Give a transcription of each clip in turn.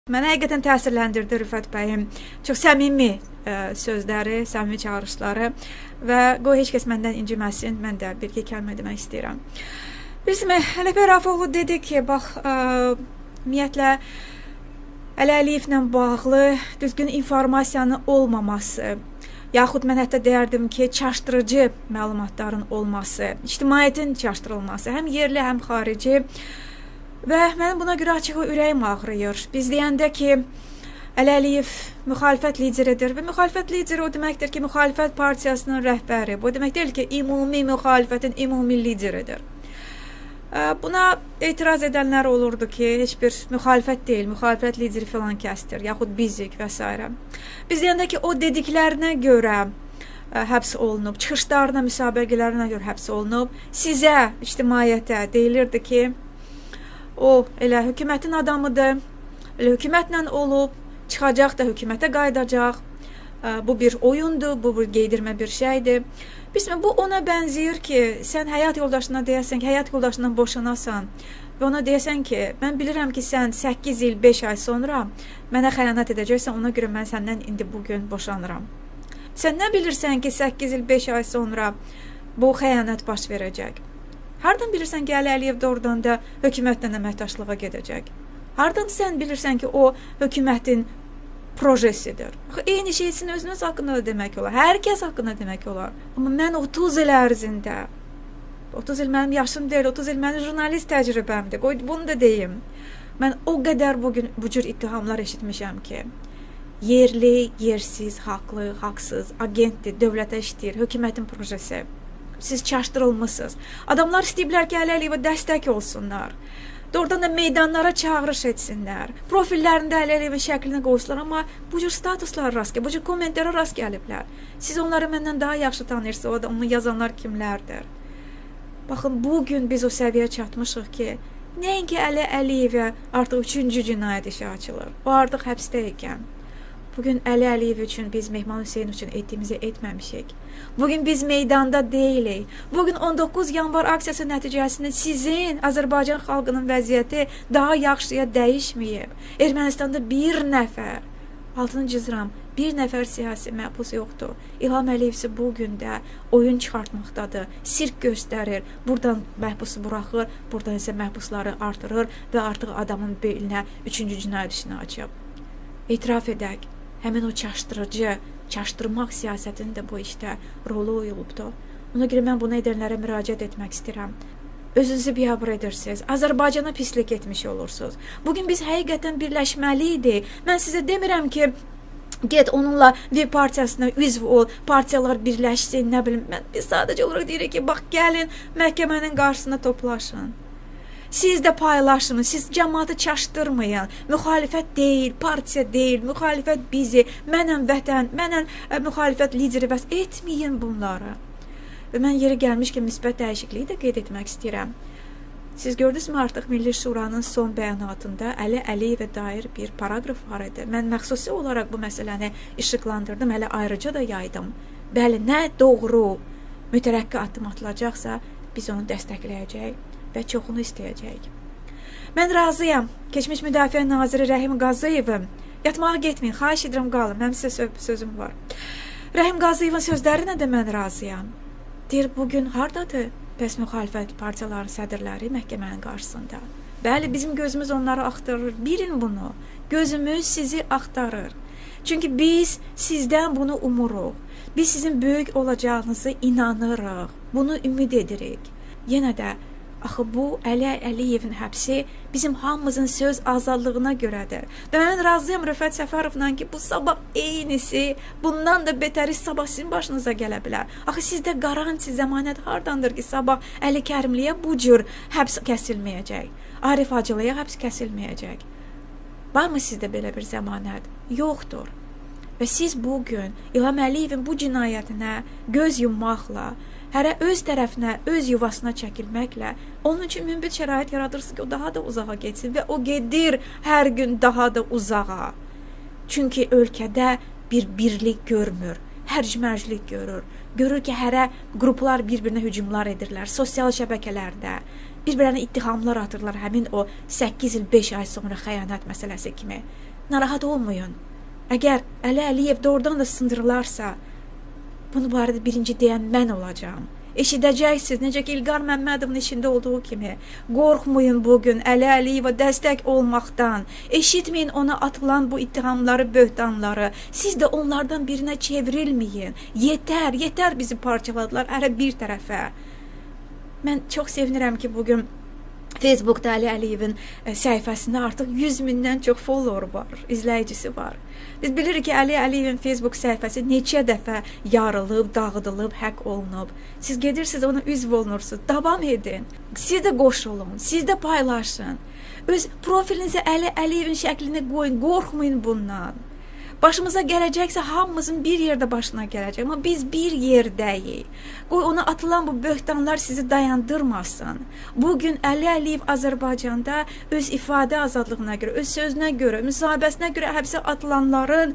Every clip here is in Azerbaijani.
Mənə həqiqətən təsirləndirdi Rüfət bəyin çox səmimi sözləri, səmimi çağırışları və qoy heç kəs məndən inciməsin, mən də bir-iki kəlmə demək istəyirəm. Bilirsiniz, Ələpə Rafoğlu dedi ki, bax, ümumiyyətlə, Əli Əliyevlə bağlı düzgün informasiyanın olmaması, yaxud mən hətta deyərdim ki, çaşdırıcı məlumatların olması, ictimaiyyətin çaşdırılması, həm yerli, həm xarici. Və mənim buna görə açıq ürəyim ağrıyır. Biz deyəndə ki, Əli Əliyev müxalifət lideridir və müxalifət lideri o deməkdir ki, müxalifət partiyasının rəhbəri. Bu demək deyil ki, ümumi müxalifətin ümumi lideridir. Buna etiraz edənlər olurdu ki, heç bir müxalifət deyil, müxalifət lideri filan kəsdir, yaxud bizik və s. Biz deyəndə ki, o dediklərinə görə həbs olunub, çıxışlarına, müsabiqələrinə görə həbs olunub, sizə, ictimaiyyətə deyilirdi ki, o elə hökumətin adamıdır, elə hökumətlə olub, çıxacaq da hökumətə qayıdacaq, bu bir oyundur, bu bir geydirmə bir şeydir. Bilmiyorum, bu ona bənzəyir ki, sən həyat yoldaşına deyəsən ki, həyat yoldaşından boşanasan və ona deyəsən ki, mən bilirəm ki, sən 8 il, 5 ay sonra mənə xəyanət edəcəksən, ona görə mən səndən indi bugün boşanıram. Sən nə bilirsən ki, 8 il, 5 ay sonra bu xəyanət baş verəcək? Hardan bilirsən ki, Əli Əliyev doğrudan da hökumətlə əməkdaşlığa gedəcək? Hardan sən bilirsən ki, o hökumətin projesidir? Eyni şeysin özünüz haqqında da demək olar. Hər kəs haqqında demək olar. Amma mən 30 il ərzində, 30 il mənim yaşım deyil, 30 il mənim jurnalist təcrübəmdir. Qoy bunu da deyim. Mən o qədər bugün bu cür ittihamlar eşitmişəm ki, yerli, yersiz, haqlı, haqsız, agentdir, dövlətə işləyir, hökumətin projesi. Siz çaşdırılmışsınız. Adamlar istəyiblər ki, Əli Əliyevə dəstək olsunlar. Doğrudan da meydanlara çağırış etsinlər. Profillərində Əli Əliyevin şəklini qoysunlar, amma bu cür statuslara rast gəlib, bu cür kommentlərə rast gəliblər. Siz onları məndən daha yaxşı tanıyırsınız, onu yazanlar kimlərdir? Baxın, bugün biz o səviyyəyə çatmışıq ki, nəinki Əli Əliyevə artıq 3-cü cinayət işi açılır. O artıq həbsdə ikən. Bugün Əli Əliyev üçün biz Mehman Hüseyin üçün etdiyimizi etməmişik. Bugün biz meydanda deyilik. Bugün 19 yanvar aksiyası nəticəsində sizin Azərbaycan xalqının vəziyyəti daha yaxşıya dəyişməyib. Ermənistanda bir nəfər, altını cızıram, bir nəfər siyasi məhbus yoxdur. İlham Əliyevsi bugün də oyun çıxartmaqdadır, sirk göstərir, buradan məhbusu buraxır, buradan isə məhbusları artırır və artıq adamın belinə 3-cü cinayət işini açıb. İtiraf edək. Həmin o çaşdırıcı, çaşdırmaq siyasətinin də bu işdə rolu oyulubdur. Ona görə mən bunu edənlərə müraciət etmək istəyirəm. Özünüzü biabır edirsiniz. Azərbaycana pislik etmiş olursunuz. Bugün biz həqiqətən birləşməliydik. Mən sizə demirəm ki, get onunla bir partiyasına üzv ol, partiyalar birləşsin, nə bilim. Biz sadəcə olaraq deyirik ki, bax gəlin məhkəmənin qarşısında toplaşın. Siz də paylaşın, siz cəmaatı çaşdırmayın. Müxalifət deyil, partiya deyil, müxalifət bizi, mənəm vətən, mənəm müxalifət lideri və etməyin bunları. Və mən yeri gəlmişkən müsbət dəyişikliyi də qeyd etmək istəyirəm. Siz gördünüzmü artıq Milli Şuranın son bəyanatında Əli Əliyevə dair bir paragraf var idi. Mən məxsusi olaraq bu məsələni işıqlandırdım, hələ ayrıca da yaydım. Bəli, nə doğru mütərəqqi addım atılacaqsa, biz onu dəstəkləyəcəyik və çoxunu istəyəcəyik. Mən razıyam. Keçmiş Müdafiə Naziri Rəhim Qazıyevim. Yatmağa getməyin, xahiş edirəm qalın. Mənim sizə sözüm var. Rəhim Qazıyevin sözlərinə də mən razıyam. Deyir, bugün hardadır? Bəs müxalifət partiyaların sədrləri məhkəmənin qarşısında. Bəli, bizim gözümüz onları axtarır. Bilin bunu. Gözümüz sizi axtarır. Çünki biz sizdən bunu umuruq. Biz sizin böyük olacağınızı inanırıq. Bunu ümid edirik. Yenə də axı bu Əli Əliyevin həbsi bizim hamımızın söz azadlığına görədir. Və mən razıyam Rüfət Səfərovla ki, bu sabah eynisi, bundan da betəri sabah sizin başınıza gələ bilər. Axı sizdə garanti, zəmanət hardandır ki, sabah Əli Kərimliyə bu cür həbs kəsilməyəcək. Arif Hacılıya həbs kəsilməyəcək. Varmı sizdə belə bir zəmanət? Yoxdur. Və siz bugün İlham Əliyevin bu cinayətinə göz yummaqla, hərə öz tərəfinə, öz yuvasına çəkilməklə onun üçün münbit şərait yaradırsın ki, o daha da uzağa getsin və o gedir hər gün daha da uzağa. Çünki ölkədə bir birlik görmür, hərc-mərclik görür. Görür ki, hərə qruplar bir-birinə hücumlar edirlər, sosial şəbəkələrdə. Bir-birinə ittihamlar atırlar həmin o 8 il, 5 ay sonra xəyanət məsələsi kimi. narahat olmayın. Əgər Əli Əliyev doğrudan da sındırılarsa, bunu barədə birinci deyən mən olacağım. Eşidəcəksiniz, necə ki İlqar Məmmədovun işində olduğu kimi. Qorxmayın bugün Əli Əliyevə dəstək olmaqdan. Eşitməyin ona atılan bu ittihamları, böhtanları. Siz də onlardan birinə çevrilməyin. Yetər bizi parçaladılar hər bir tərəfə. Mən çox sevinirəm ki, bugün Facebookda Əli Əliyevin səhifəsində artıq 100 mindən çox follower var, izləyicisi var. Biz bilirik ki, Əli Əliyevin Facebook səhifəsi neçə dəfə yarılıb, dağıdılıb, həkk olunub. Siz gedirsiniz, ona üzv olunursunuz. Davam edin. Siz də qoşulun, siz də paylaşın. Öz profilinizə Əli Əliyevin şəklini qoyun, qorxmayın bundan. Başımıza gələcəksə hamımızın bir yerdə başına gələcək. Amma biz bir yerdəyik. Qoy ona atılan bu böhtanlar sizi dayandırmasın. Bugün Əli Əliyev Azərbaycanda öz ifadə azadlığına görə, öz sözünə görə, müsahibəsinə görə həbsə atılanların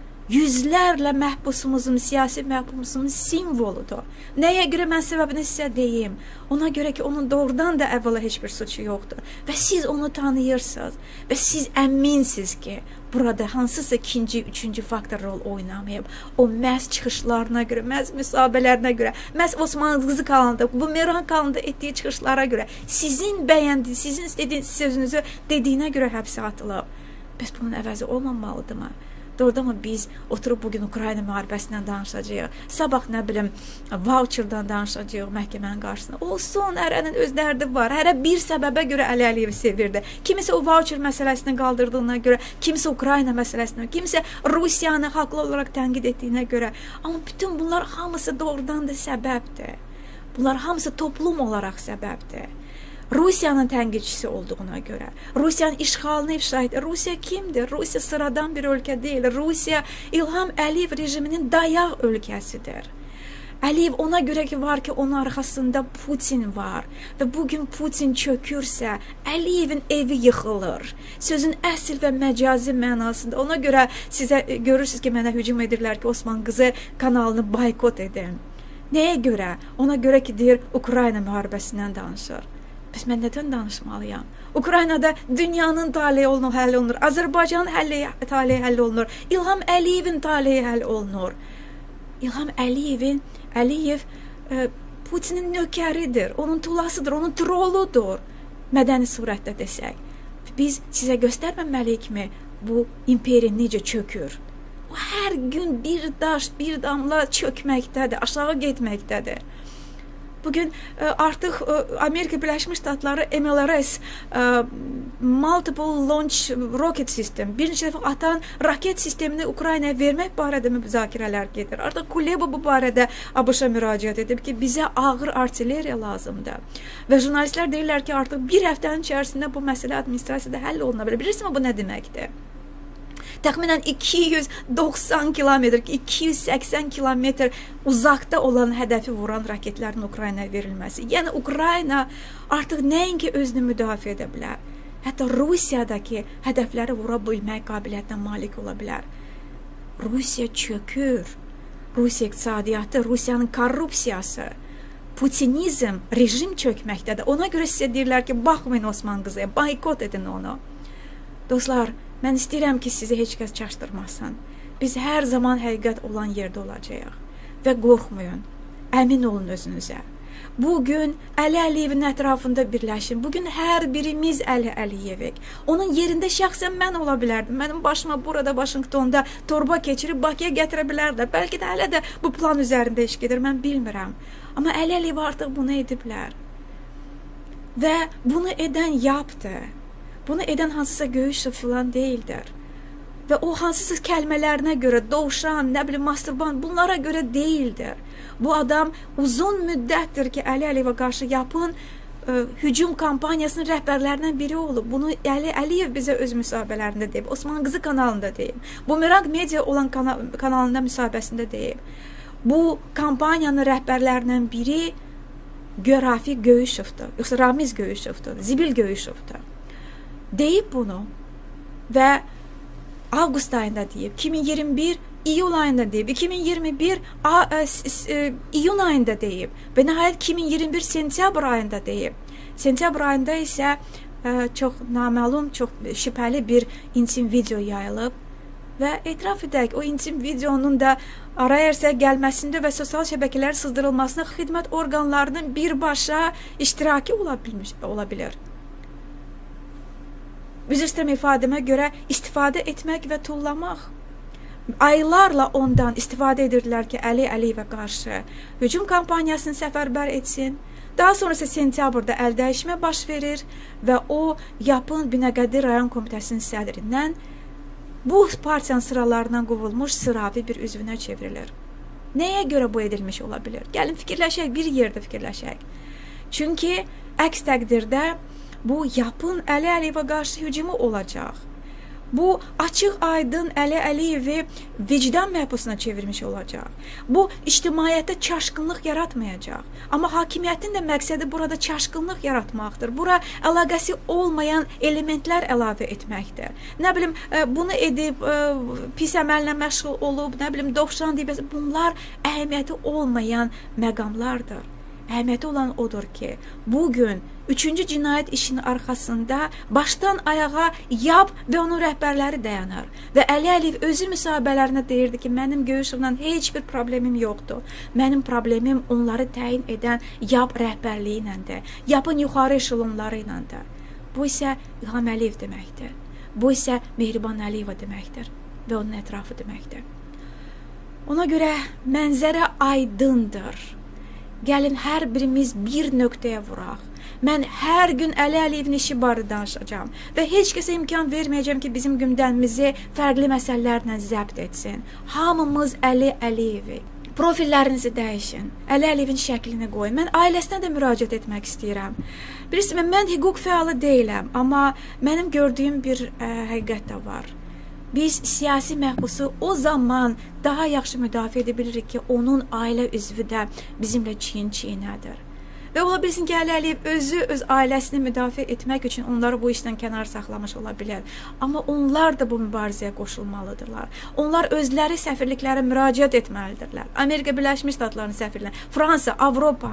yüzlərlə məhbusumuzun, siyasi məhbusumuzun simvoludur. Nəyə görə mən səbəbini sizə deyim? Ona görə ki, onun doğrudan da əvvəla heç bir suçu yoxdur. Və siz onu tanıyırsınız. Və siz əminsiniz ki, burada hansısa ikinci, üçüncü faktor rol oynamayıb. O məhz çıxışlarına görə, məhz müsahibələrinə görə, məhz Osman Qızı kanalında, bu Meran kanalında etdiyi çıxışlara görə, sizin bəyəndiyiniz, sizin istədiyiniz sözünüzü dediyinə görə həbsə atılıb. Bəs bunun əvəzi olmamalıdırmı? Doğrudan biz oturub bugün Ukrayna müharibəsindən danışacağıq. Sabah nə bilim voucherdan danışacağıq məhkəmənin qarşısında. Olsun, hərənin öz dərdi var. Hərə bir səbəbə görə Əli Əliyevi sevirdi. Kimisi o voucher məsələsini qaldırdığına görə, kimisi Ukrayna məsələsini, kimisi Rusiyanı haqlı olaraq tənqid etdiyinə görə. Amma bütün bunlar hamısı doğrudan da səbəbdir. Bunlar hamısı toplum olaraq səbəbdir. Rusiyanın tənqidçisi olduğuna görə, Rusiyanın işğalını ifşa edir. Rusiya kimdir? Rusiya sıradan bir ölkə deyil. Rusiya İlham Əliyev rejiminin dayaq ölkəsidir. Əliyev ona görə ki var ki, onun arxasında Putin var və bugün Putin çökürsə, Əliyevin evi yıxılır. Sözün əsl və məcazi mənasında. Ona görə sizə görürsünüz ki, mənə hücum edirlər ki, Osman Qızı kanalını boykot edin. Nəyə görə? Ona görə ki, deyir, Ukrayna müharibəsindən danışır. Bəs mən nədən danışmalıyam? Ukraynada dünyanın taleyi həll olunur. Azərbaycanın taleyi həll olunur. İlham Əliyevin taleyi həll olunur. İlham Əliyev Putinin nökəridir. Onun tulasıdır, onun troludur. Mədəni surətdə desək. Biz sizə göstərməməliyik mi bu imperiya necə çökür? O hər gün bir daş, bir damla çökməkdədir, aşağı getməkdədir. Bugün artıq Amerika Birləşmiş Ştatları MLRS Multiple Launch Rocket System bir neçə dəfə atan raket sistemini Ukraynaya vermək barədə müzakirələr gedir. Artıq Kuleba bu barədə ABŞ-a müraciət edib ki, bizə ağır artilleriya lazımdır. Və jurnalistlər deyirlər ki, artıq bir həftənin içərisində bu məsələ administrasiyada həll oluna bilər. Bilirsiniz bu nə deməkdir? Təxminən 290 kilometr, 280 kilometr uzaqda olan hədəfi vuran raketlərin Ukraynaya verilməsi. Yəni, Ukrayna artıq nəinki özünü müdafiə edə bilər, hətta Rusiyadakı hədəfləri vura bilmək qabiliyyətinə malik ola bilər. Rusiya çökür. Rusiya iqtisadiyyatı, Rusiyanın korrupsiyası, Putinizm, rejim çökməkdədir. Ona görə sizə deyirlər ki, baxmayın Osman Qızıya, boykot edin onu. Dostlar, mən istəyirəm ki, sizi heç kəs çaşdırmasın. Biz hər zaman həqiqət olan yerdə olacağıq. Və qorxmayın, əmin olun özünüzə. Bugün Əli Əliyevin ətrafında birləşin. Bugün hər birimiz Əli Əliyevik. Onun yerində şəxsən mən ola bilərdim. Mənim başıma burada, Vaşinqtonda torba keçirib Bakıya gətirə bilərlər. Bəlkə də hələ də bu plan üzərində iş gedir, mən bilmirəm. Amma Əli Əliyev artıq bunu ediblər. Və bunu edən yapdı. Bunu edən hansısa Göyüşov filan deyildir. Və o hansısa kəlmələrinə görə, Dovşan, nə bilim, Masturban, bunlara görə deyildir. Bu adam uzun müddətdir ki, Əli Əliyevə qarşı yapın hücum kampaniyasının rəhbərlərindən biri olub. Bunu Əli Əliyev bizə öz müsahibələrində deyib, Osman Qızı kanalında deyib, Bumerang Media olan kanalında müsahibəsində deyib. Bu kampaniyanın rəhbərlərindən biri Rafiq Göyüşovdur, yoxsa Ramiz Göyüşovdur, Zibil Göyüşovdur. Deyib bunu və avqust ayında deyib, 2021 iyul ayında deyib, 2021 iyun ayında deyib və nəhayət 2021 sentyabr ayında deyib. Sentyabr ayında isə çox naməlum, çox şübhəli bir intim video yayılıb və etiraf edək, o intim videonun da araya gəlməsində və sosial şəbəkələr sızdırılmasında xidmət orqanlarının birbaşa iştiraki ola bilər. Üzr istəyirəm ifadəmə görə istifadə etmək və tullamaq. Aylarla ondan istifadə edirdilər ki, Əli Əliyevə qarşı hücum kampaniyasını səfərbər etsin. Daha sonra isə sentyabrda əl dəyişmə baş verir və o Yapın Binəqədi rayon komitəsinin sədrindən bu partiyanın sıralarından qovulmuş sıravi bir üzvünə çevrilir. Nəyə görə bu edilmiş ola bilər? Gəlin fikirləşək, bir yerdə fikirləşək. Çünki əks təqdirdə bu Yapın Əli Əliyevə qarşı hücumu olacaq. Bu açıq aydın Əli Əliyevi vicdan məhbusuna çevirmiş olacaq. Bu ictimaiyyətdə çaşqınlıq yaratmayacaq. Amma hakimiyyətin də məqsədi burada çaşqınlıq yaratmaqdır. Bura əlaqəsi olmayan elementlər əlavə etməkdir. Nə bilim, bunu edib, pis əməllə məşğul olub, nə bilim, dovşan deyib, bunlar əhəmiyyəti olmayan məqamlardır. Əhəmiyyəti olan odur ki, bugün 3-cü cinayət işinin arxasında başdan ayağa Yap və onun rəhbərləri dayanır. Və Əli Əliyev özü müsahibələrində deyirdi ki, mənim Göyüşovla heç bir problemim yoxdur. Mənim problemim onları təyin edən Yap rəhbərliyi iləndir. Yapın yuxarı eşelonları iləndir. Bu isə İlham Əliyev deməkdir. Bu isə Mehriban Əliyeva deməkdir və onun ətrafı deməkdir. Ona görə mənzərə aydındır. Gəlin hər birimiz bir nöqtəyə vuraq. Mən hər gün Əli Əliyevin işi barədə danışacağam və heç kəsə imkan verməyəcəm ki, bizim gündəmimizi fərqli məsələlərlə zəbt etsin. Hamımız Əli Əliyevi. Profillərinizi dəyişin. Əli Əliyevin şəklini qoyun. Mən ailəsinə də müraciət etmək istəyirəm. Bilirsiniz, mən hüquq fəalı deyiləm, amma mənim gördüyüm bir həqiqət də var. Biz siyasi məhbusu o zaman daha yaxşı müdafiə edə bilirik ki, onun ailə üzvü də bizimlə çiyin-çiyinədir. Və ola bilsin ki, Əli Əliyev özü öz ailəsini müdafiə etmək üçün onları bu işdən kənar saxlamış ola bilər. Amma onlar da bu mübarizəyə qoşulmalıdırlar. Onlar özləri səfirliklərə müraciət etməlidirlər. Amerika Birləşmiş Ştatlarının səfirləri, Fransa, Avropa.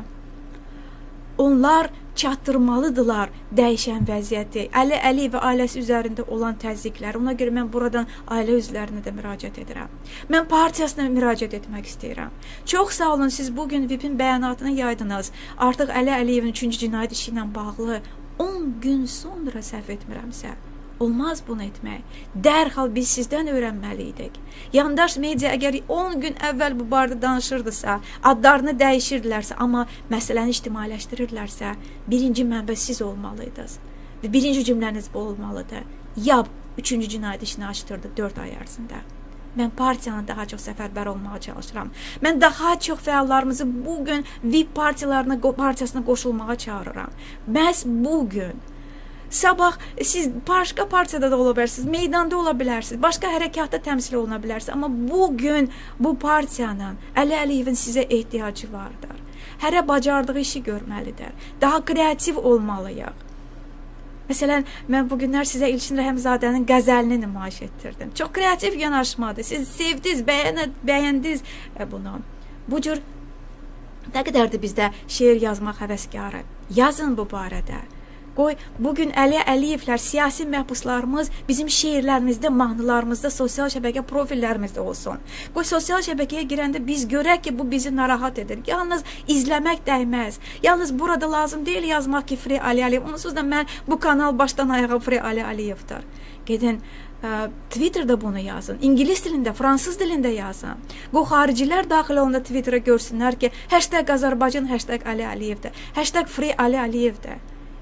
Onlar çatdırmalıdırlar dəyişən vəziyyəti, Əli Əliyev və ailəsi üzərində olan təzyiqləri. Ona görə mən buradan ailə üzvlərinə də müraciət edirəm. Mən partiyasına müraciət etmək istəyirəm. Çox sağ olun, siz bugün VIP-in bəyanatını yaydınız. Artıq Əli Əliyevin 3-cü cinayət işi ilə bağlı 10 gün sonra səhv etmirəmsə, olmaz bunu etmək. Dərhal biz sizdən öyrənməliydik. Yandaş media əgər 10 gün əvvəl bu barədə danışırdısa, adlarını dəyişirdilərsə, amma məsələni ictimailəşdirirlərsə, birinci mənbə siz olmalıydınız. Və birinci cümləniz bu olmalıdır. Yap 3-cü cinayət işini açdırdı 4 ay ərzində. Mən partiyanın daha çox səfərbər olmağa çalışıram. Mən daha çox fəallarımızı bugün VIP partiyasına qoşulmağa çağırıram. Məhz bugün. Sabah siz başqa partiyada da ola bilərsiniz, meydanda ola bilərsiniz, başqa hərəkatda təmsil oluna bilərsiniz. Amma bugün bu partiyanın, Əli Əliyevin sizə ehtiyacı vardır. Hərə bacardığı işi görməlidir. Daha kreativ olmalıyıq. Məsələn, mən bugünlər sizə İlkin Rəhimzadənin qəzəlini nümayiş etdirdim. Çox kreativ yanaşmadır. Siz sevdiniz, bəyəndiniz bunu. Bu cür nə qədərdir bizdə şeir yazmaq həvəskarı. Yazın bu barədə. Qoy, bugün Əli Əliyevlər, siyasi məhbuslarımız bizim şeirlərimizdə, mahnılarımızda, sosial şəbəkə profillərimizdə olsun. Qoy, sosial şəbəkəyə girəndə biz görək ki, bu bizi narahat edir. Yalnız izləmək dəyməz. Yalnız burada lazım deyil yazmaq ki, Free Ali Əliyev. Onsuz da mən bu kanal başdan ayağa Free Ali Əliyevdir. Gedin, Twitter'da bunu yazın. İngilis dilində, fransız dilində yazın. Bu xaricilər daxil olanda Twitter'a görsünlər ki, #Azərbaycan, #Ali Əliyevdir, #Free Ali Əliyevdir.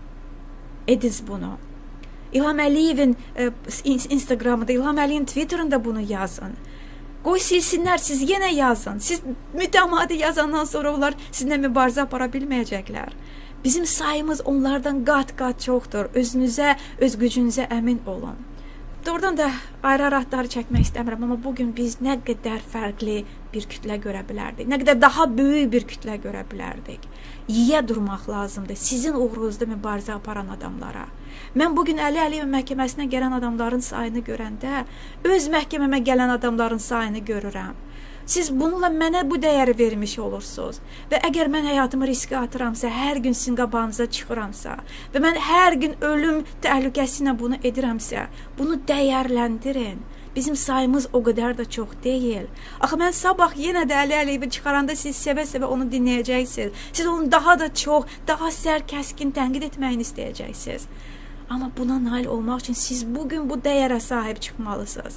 Ediniz bunu. İlham Əliyevin Instagram'da, İlham Əliyevin Twitter'ında bunu yazın. Qoy silsinlər, siz yenə yazın. Siz mütəmadi yazandan sonra onlar sizinlə mübarizə apara bilməyəcəklər. Bizim sayımız onlardan qat-qat çoxdur. Özünüzə, öz gücünüzə əmin olun. Doğrudan da ayrı-ayrı çəkmək istəmirəm, amma bugün biz nə qədər fərqli bir kütlə görə bilərdik, nə qədər daha böyük bir kütlə görə bilərdik. Yiyə durmaq lazımdır sizin uğrunuzda mübarizə aparan adamlara. Mən bugün Əli Əliyev məhkəməsinə gələn adamların sayını görəndə, öz məhkəməmə gələn adamların sayını görürəm. Siz bununla mənə bu dəyəri vermiş olursunuz. Və əgər mən həyatımı riskə atıramsa, hər gün sizin qabağınıza çıxıramsa və mən hər gün ölüm təhlükəsi ilə bunu edirəmsə, bunu dəyərləndirin. Bizim sayımız o qədər də çox deyil. Axı mən sabah yenə də Əli Əliyevi çıxaranda siz sevə-sevə onu dinləyəcəksiniz. Siz onu daha da çox, daha sərt, kəskin tənqid etməyini istəyəcəksiniz. Amma buna nail olmaq üçün siz bugün bu dəyərə sahib çıxmalısınız.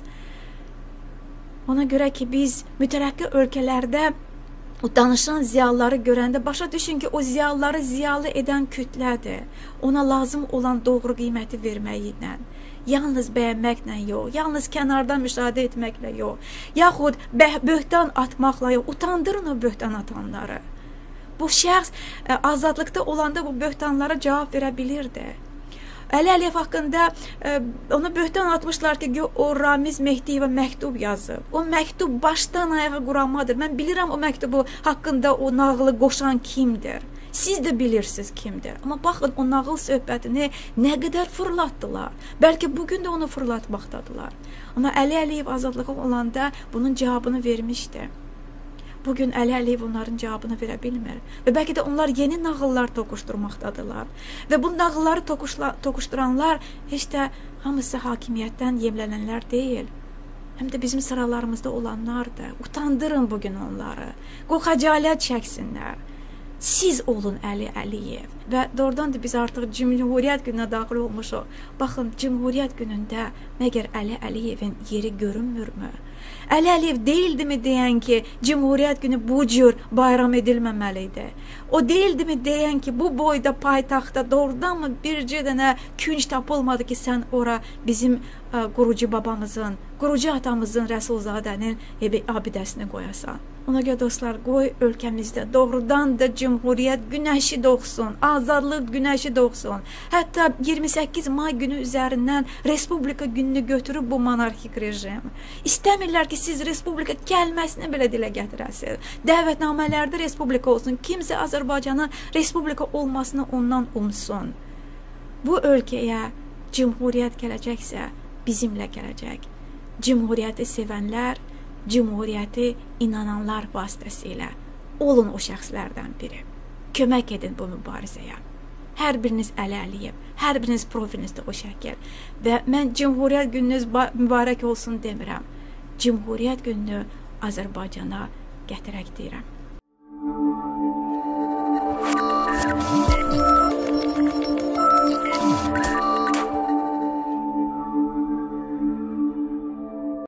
Ona görə ki, biz mütərəqqi ölkələrdə o danışan ziyalıları görəndə başa düşün ki, o ziyalıları ziyalı edən kütlədir. Ona lazım olan doğru qiyməti verməklə, yalnız bəyənməklə yox, yalnız kənardan müşahidə etməklə yox, yaxud böhtan atmaqla yox, utandırın o böhtan atanları. Bu şəxs azadlıqda olanda bu böhtanlara cavab verə bilirdi. Əli Əliyev haqqında ona böhtan atmışlar ki, o Ramiz Mehdiyevə məktub yazıb. O məktub başdan ayağa quranmadır. Mən bilirəm o məktubu haqqında o nağılı qoşan kimdir. Siz də bilirsiniz kimdir. Amma baxın, o nağıl söhbətini nə qədər fırlatdılar. Bəlkə bugün də onu fırlatmaqdadılar. Amma Əli Əliyev azadlığı olanda bunun cavabını vermişdi. Bugün Əli Əliyev onların cavabını verə bilmir. Və bəlkə də onlar yeni nağıllar toquşturmaqdadılar. Və bu nağılları toquşduranlar heç də hamısı hakimiyyətdən yemlənənlər deyil. Həm də bizim sıralarımızda olanlardır. Utandırın bugün onları. Qoy xəcalət çəksinlər. Siz olun Əli Əliyev. Və doğrudan da biz artıq Cümhuriyyət gününə daxil olmuşuq. Baxın, Cümhuriyyət günündə məgər Əli Əliyevin yeri görünmürmü? Əli Əliyev deyildimi deyən ki, Cümhuriyyət günü bu cür bayram edilməməlidir? O deyildimi deyən ki, bu boyda paytaxtda doğrudanmı bircə dənə künc tapılmadı ki, sən ora bizim qurucu babamızın, qurucu atamızın Rəsulzadənin abidəsini qoyasan? Ona görə dostlar, qoy ölkəmizdə doğrudan da Cümhuriyyət günəşi doğsun, azadlıq günəşi doğsun. Hətta 28 may günü üzərindən Respublika gününü götürüb bu monarxik rejim. İstəmirlər ki, siz Respublika kəlməsini belə dilə gətirəsiniz. Dəvətnamələrdə Respublika olsun, kimsə Azərbaycanın Respublika olmasını ondan umsun. Bu ölkəyə Cümhuriyyət gələcəksə, bizimlə gələcək. Cümhuriyyəti sevənlər, Cümhuriyyəti inananlar vasitəsilə olun o şəxslərdən biri. Kömək edin bu mübarizəyə. Hər biriniz Əli Əliyev, hər biriniz profilinizdə o şəkil. Və mən Cümhuriyyət gününüz mübarək olsun demirəm. Cümhuriyyət gününü Azərbaycana gətirək deyirəm.